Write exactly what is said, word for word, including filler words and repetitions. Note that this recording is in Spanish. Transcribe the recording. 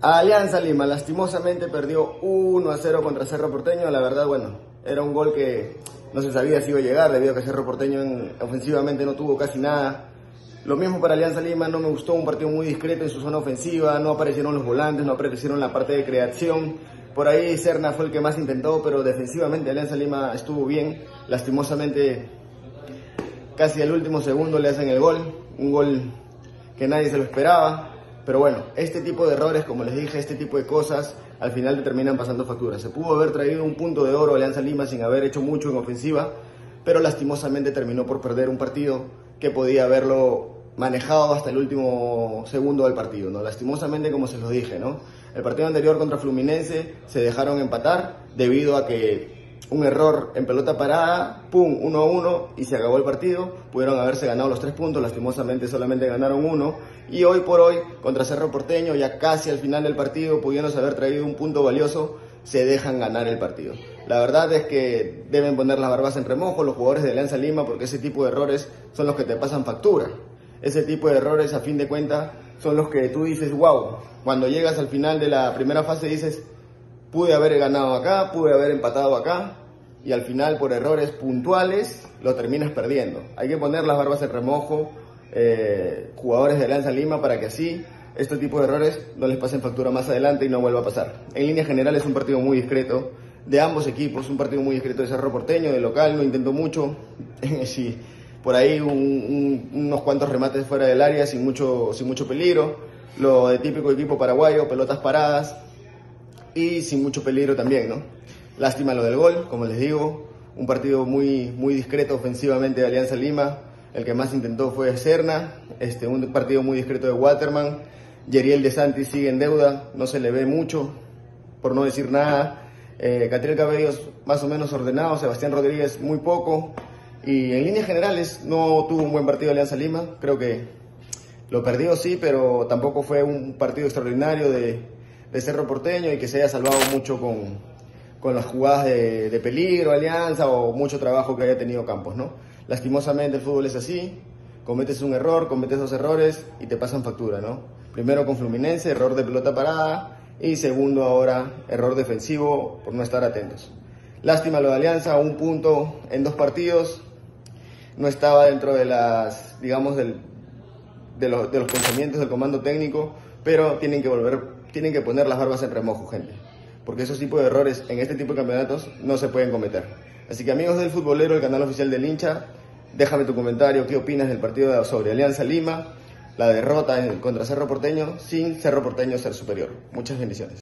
Alianza Lima lastimosamente perdió uno a cero contra Cerro Porteño. La verdad, bueno, era un gol que no se sabía si iba a llegar debido a que Cerro Porteño en, ofensivamente no tuvo casi nada. Lo mismo para Alianza Lima, no me gustó, un partido muy discreto en su zona ofensiva, no aparecieron los volantes, no aparecieron la parte de creación. Por ahí Serna fue el que más intentó, pero defensivamente Alianza Lima estuvo bien. Lastimosamente, casi al último segundo le hacen el gol, un gol que nadie se lo esperaba. Pero bueno, este tipo de errores, como les dije, este tipo de cosas, al final te terminan pasando facturas. Se pudo haber traído un punto de oro a Alianza Lima sin haber hecho mucho en ofensiva, pero lastimosamente terminó por perder un partido que podía haberlo manejado hasta el último segundo del partido, ¿no? Lastimosamente, como se los dije, ¿no? El partido anterior contra Fluminense se dejaron empatar debido a que un error en pelota parada, pum, uno a uno y se acabó el partido. Pudieron haberse ganado los tres puntos, lastimosamente solamente ganaron uno. Y hoy por hoy, contra Cerro Porteño, ya casi al final del partido, pudiéndose haber traído un punto valioso, se dejan ganar el partido. La verdad es que deben poner las barbas en remojo los jugadores de Alianza Lima, porque ese tipo de errores son los que te pasan factura. Ese tipo de errores, a fin de cuentas, son los que tú dices, wow, cuando llegas al final de la primera fase dices, pude haber ganado acá, pude haber empatado acá, y al final por errores puntuales lo terminas perdiendo. Hay que poner las barbas en remojo, eh, jugadores de Alianza Lima, para que así este tipo de errores no les pasen factura más adelante y no vuelva a pasar. En línea general es un partido muy discreto de ambos equipos, un partido muy discreto de Cerro Porteño, de local, no intentó mucho, sí, por ahí un, un, unos cuantos remates fuera del área sin mucho, sin mucho peligro, lo de típico equipo paraguayo, pelotas paradas y sin mucho peligro también, ¿no? Lástima lo del gol, como les digo, un partido muy, muy discreto ofensivamente de Alianza Lima. El que más intentó fue Serna, este, un partido muy discreto de Waterman. Yeriel de Santis sigue en deuda, no se le ve mucho, por no decir nada. Eh, Catriel Cabellos más o menos ordenado, Sebastián Rodríguez muy poco. Y en líneas generales no tuvo un buen partido Alianza Lima, creo que lo perdió sí, pero tampoco fue un partido extraordinario de, de Cerro Porteño y que se haya salvado mucho con, con las jugadas de, de peligro, Alianza, o mucho trabajo que haya tenido Campos, ¿no? Lastimosamente el fútbol es así, cometes un error, cometes dos errores y te pasan factura, ¿no? Primero con Fluminense, error de pelota parada, y segundo ahora, error defensivo por no estar atentos. Lástima lo de Alianza, un punto en dos partidos, no estaba dentro de las, digamos, del, de, los, de los pensamientos del comando técnico, pero tienen que volver, tienen que poner las barbas en remojo, gente, porque esos tipos de errores en este tipo de campeonatos no se pueden cometer. Así que amigos del Futbolero, el canal oficial del hincha, déjame tu comentario, qué opinas del partido sobre Alianza Lima, la derrota contra Cerro Porteño, sin Cerro Porteño ser superior. Muchas bendiciones.